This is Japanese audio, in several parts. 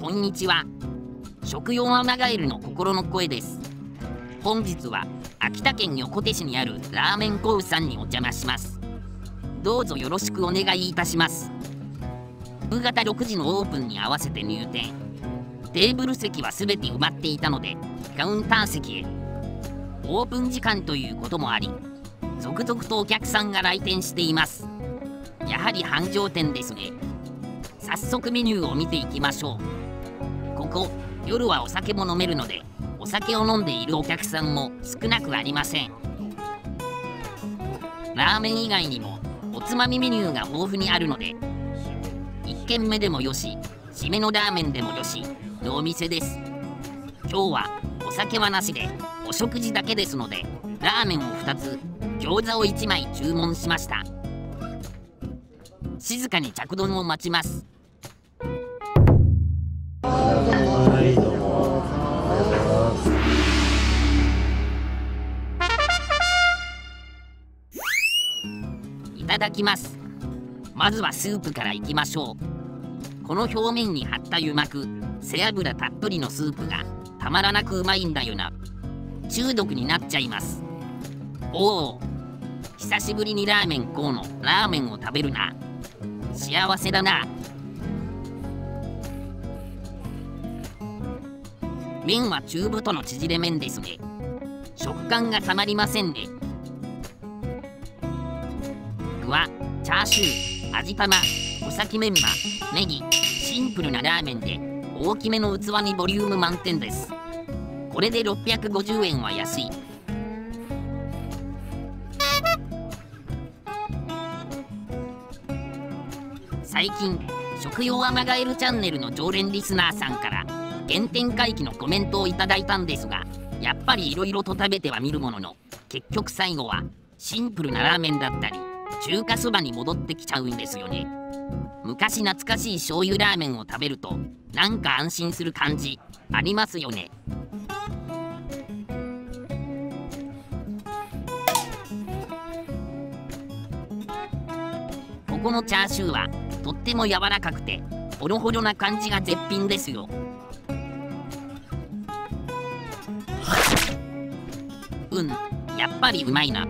こんにちは。食用アマガエルの心の声です。本日は秋田県横手市にあるラーメンコウさんにお邪魔します。どうぞよろしくお願いいたします。夕方6時のオープンに合わせて入店。テーブル席は全て埋まっていたのでカウンター席へ。オープン時間ということもあり、続々とお客さんが来店しています。やはり繁盛店ですね。早速メニューを見ていきましょう。ここ夜はお酒も飲めるので、お酒を飲んでいるお客さんも少なくありません。ラーメン以外にもおつまみメニューが豊富にあるので、1軒目でもよし、締めのラーメンでもよしのお店です。今日はお酒はなしでお食事だけですので、ラーメンを2つ、餃子を1枚注文しました。静かに着丼を待ちます。いただきます。まずはスープからいきましょう。この表面に張った油膜、背脂たっぷりのスープがたまらなくうまいんだよな。中毒になっちゃいます。おお、久しぶりにラーメンこうのラーメンを食べるな。幸せだな。麺は中太の縮れ麺ですね。食感がたまりませんね。具はチャーシュー、味玉、お先メンマ、ネギ、シンプルなラーメンで大きめの器にボリューム満点です。これで650円は安い。最近食用アマガエルチャンネルの常連リスナーさんから原点回帰のコメントをいただいたんですが、やっぱりいろいろと食べてはみるものの、結局最後はシンプルなラーメンだったり中華そばに戻ってきちゃうんですよね。昔懐かしい醤油ラーメンを食べるとなんか安心する感じありますよね。ここのチャーシューはとっても柔らかくてホロホロな感じが絶品ですよ。やっぱりうまいな。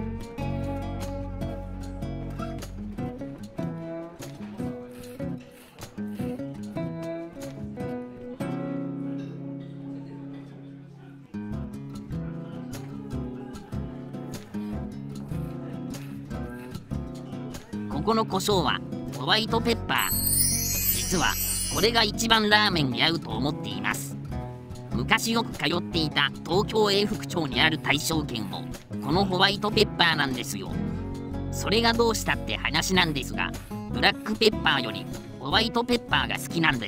ここの胡椒はホワイトペッパー。実はこれが一番ラーメンに合うと思っています。昔よく通っていた東京永福町にある大正軒もこのホワイトペッパーなんですよ。それがどうしたって話なんですが、ブラックペッパーよりホワイトペッパーが好きなんです。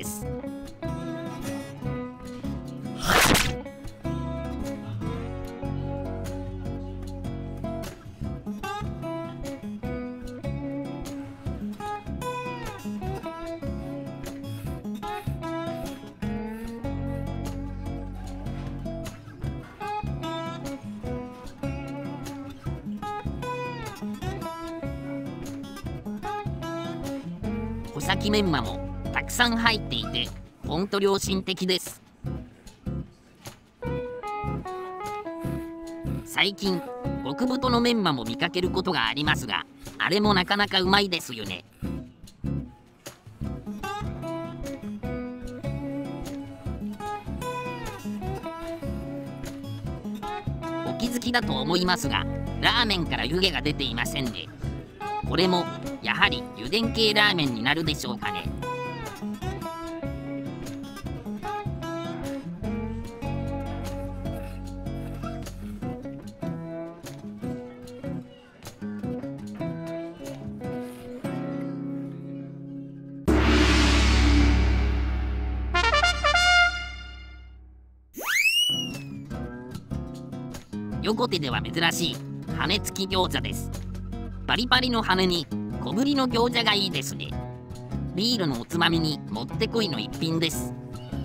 穂先メンマもたくさん入っていてほんと良心的です。最近極太のメンマも見かけることがありますが、あれもなかなかうまいですよね。お気づきだと思いますが、ラーメンから湯気が出ていませんね。これもやはり油田系ラーメンになるでしょうかね。横手では珍しい羽付き餃子です。パリパリの羽に小ぶりの餃子がいいですね。ビールのおつまみにもってこいの一品です。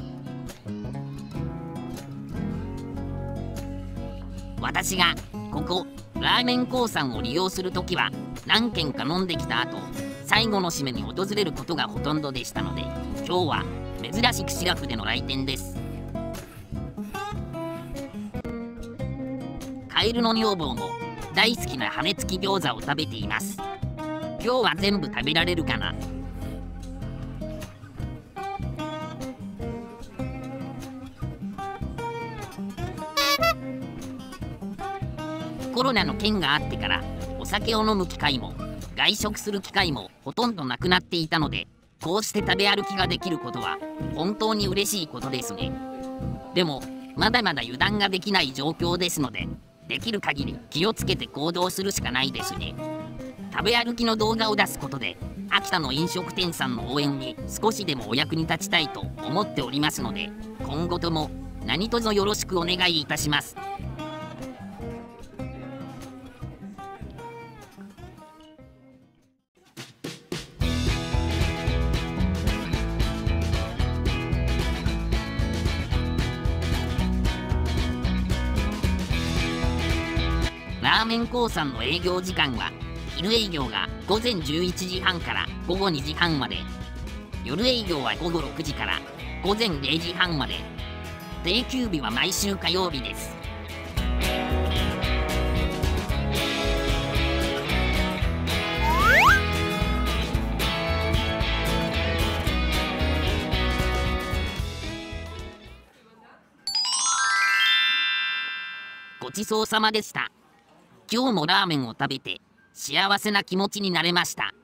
私がここラーメンコウさんを利用するときは何軒か飲んできた後、最後の締めに訪れることがほとんどでしたので、今日は珍しくシラフでの来店です。カエルの女房も大好きな羽根付き餃子を食べています。今日は全部食べられるかな。コロナの件があってからお酒を飲む機会も外食する機会もほとんどなくなっていたので、こうして食べ歩きができることは本当に嬉しいことですね。でもまだまだ油断ができない状況ですので、できる限り気をつけて行動するしかないですね。食べ歩きの動画を出すことで秋田の飲食店さんの応援に少しでもお役に立ちたいと思っておりますので、今後とも何卒よろしくお願いいたします。ラーメンコーさんの営業時間は、昼営業が午前11時半から午後2時半まで、夜営業は午後6時から午前0時半まで、定休日は毎週火曜日です。ごちそうさまでした。今日もラーメンを食べて幸せな気持ちになれました。